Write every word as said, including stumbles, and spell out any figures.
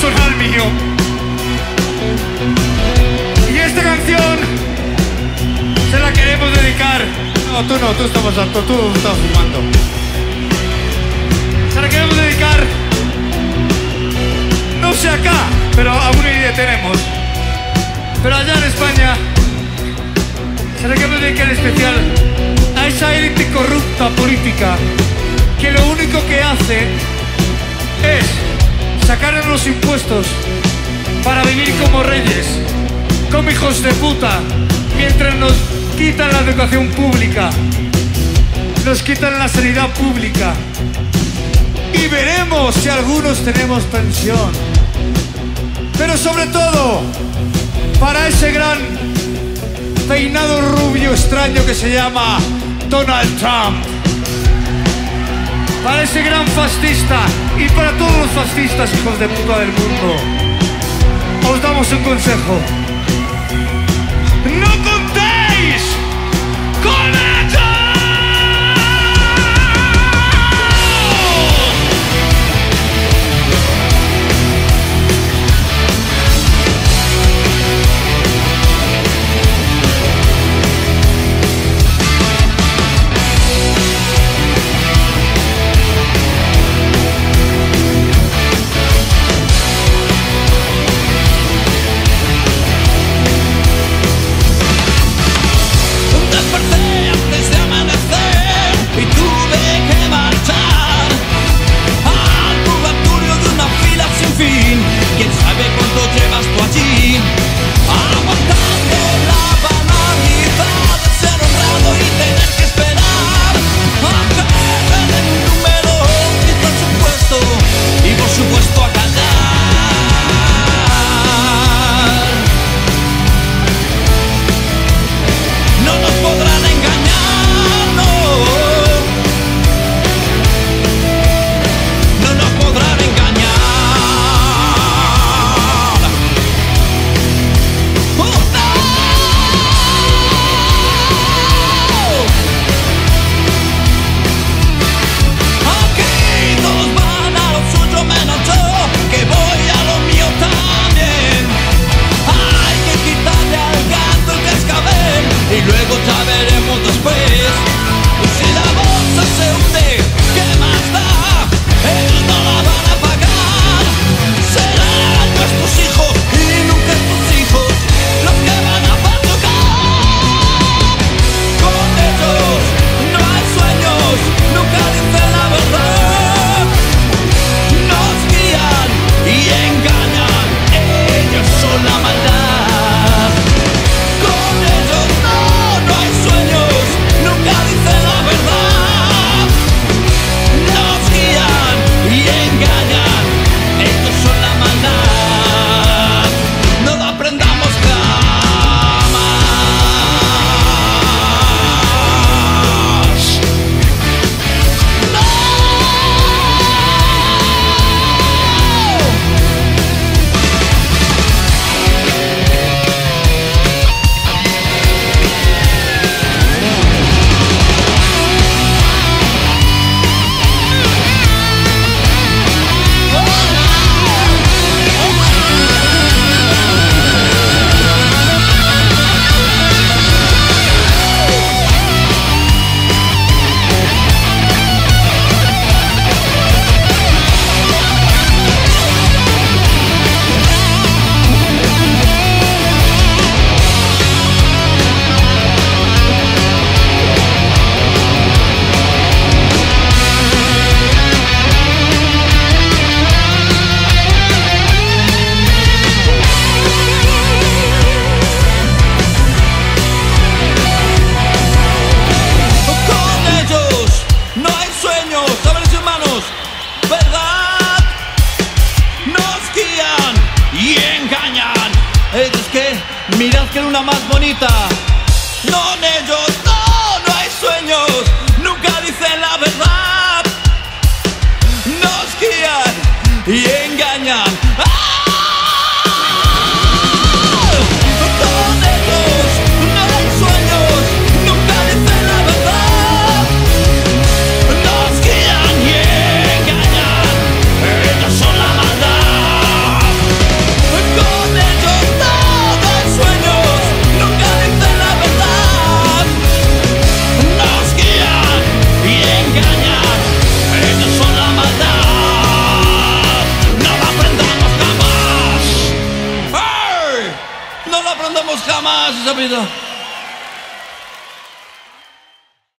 personal mío. Y esta canción se la queremos dedicar. No, tú no, tú estabas harto, tú estabas fumando. Se la queremos dedicar, no sé acá, pero alguna idea tenemos. Pero allá en España se la queremos dedicar en especial a esa élite corrupta política que lo único que hace es sacarnos los impuestos para vivir como reyes, como hijos de puta, mientras nos quitan la educación pública, nos quitan la sanidad pública. Y veremos si algunos tenemos pensión. Pero sobre todo, para ese gran peinado rubio extraño que se llama Donald Trump, para ese gran fascista y para todos los fascistas hijos de puta del mundo, os damos un consejo: ¡no contéis con ellos! Mirad que luna más bonita. No en ellos, no, no hay sueños. Nunca dicen la verdad. Nos guían y engañan. ¡Ah! Con ellos no hay sueños. Nunca dicen la verdad. Nos guían y engañan. Ellos son la maldad. capito?